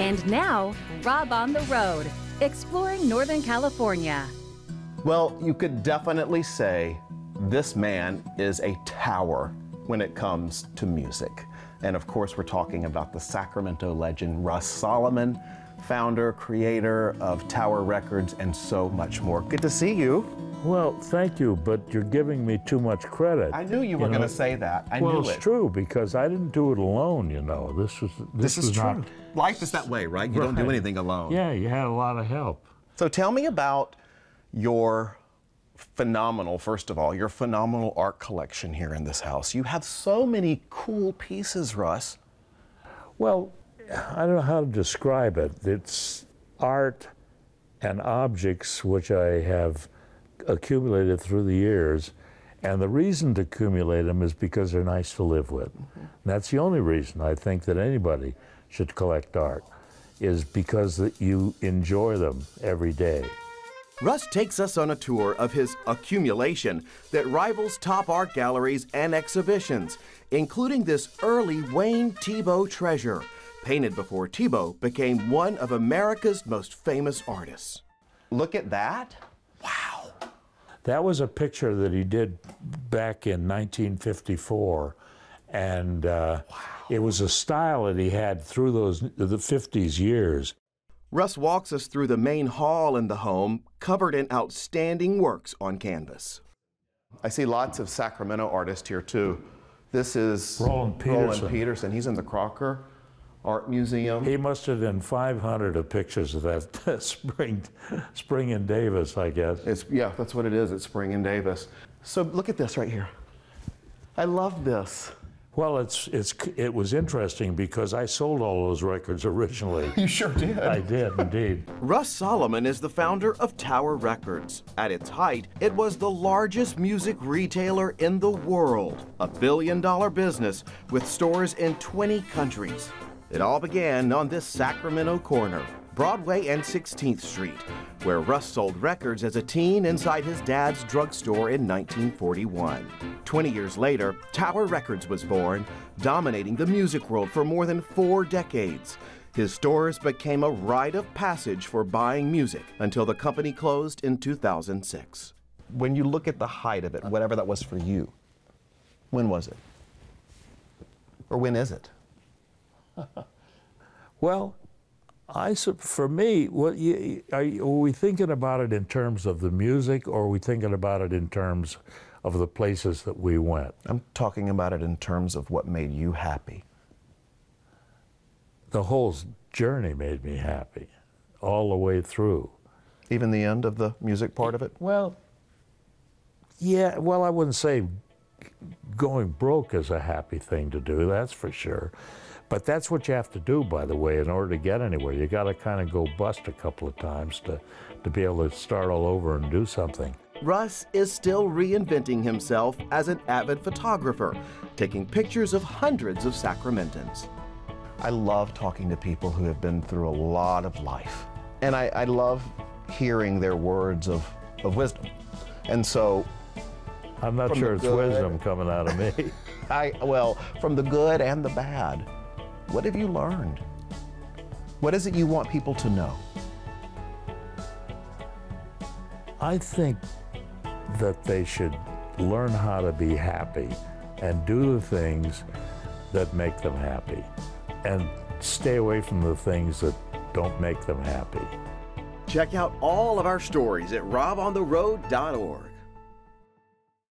And now, Rob on the Road, exploring Northern California. Well, you could definitely say this man is a tower when it comes to music. And of course, we're talking about the Sacramento legend, Russ Solomon, founder, creator of Tower Records, and so much more. Good to see you. Well, thank you, but you're giving me too much credit. I knew you were going to say that. I knew it. Well, it's true, because I didn't do it alone, you know. This is true. not... Life is that way, right? You don't do anything alone. Yeah, you had a lot of help. So tell me about your phenomenal, first of all, your phenomenal art collection here in this house. You have so many cool pieces, Russ. Well, I don't know how to describe it. It's art and objects which I have accumulated through the years, and the reason to accumulate them is because they're nice to live with. And that's the only reason I think that anybody should collect art, is because that you enjoy them every day. Russ takes us on a tour of his accumulation that rivals top art galleries and exhibitions, including this early Wayne Thiebaud treasure, painted before Thiebaud became one of America's most famous artists. Look at that. Wow. That was a picture that he did back in 1954, and it was a style that he had through the 50s years. Russ walks us through the main hall in the home, covered in outstanding works on canvas. I see lots of Sacramento artists here too. This is Roland Peterson. He's in the Crocker Art Museum. He must have done 500 of pictures of that Spring in Davis, I guess. Yeah, that's what it is. It's Spring in Davis. So look at this right here. I love this. Well, it was interesting because I sold all those records originally. You sure did. I did, indeed. Russ Solomon is the founder of Tower Records. At its height, it was the largest music retailer in the world, a billion-dollar business with stores in 20 countries. It all began on this Sacramento corner, Broadway and 16th Street, where Russ sold records as a teen inside his dad's drugstore in 1941. 20 years later, Tower Records was born, dominating the music world for more than 4 decades. His stores became a rite of passage for buying music until the company closed in 2006. When you look at the height of it, whatever that was for you, when was it? Or when is it? Well, for me, are we thinking about it in terms of the music, or are we thinking about it in terms of the places that we went? I'm talking about it in terms of what made you happy. The whole journey made me happy, all the way through. Even the end of the music part of it? Well, yeah, well, I wouldn't say going broke is a happy thing to do, that's for sure. But that's what you have to do, by the way, in order to get anywhere. You got to kind of go bust a couple of times to be able to start all over and do something. Russ is still reinventing himself as an avid photographer, taking pictures of hundreds of Sacramentans. I love talking to people who have been through a lot of life. And I love hearing their words of wisdom. And so, I'm not sure it's wisdom coming out of me. Well, from the good and the bad, what have you learned? What is it you want people to know? I think that they should learn how to be happy and do the things that make them happy, and stay away from the things that don't make them happy. Check out all of our stories at robontheroad.org.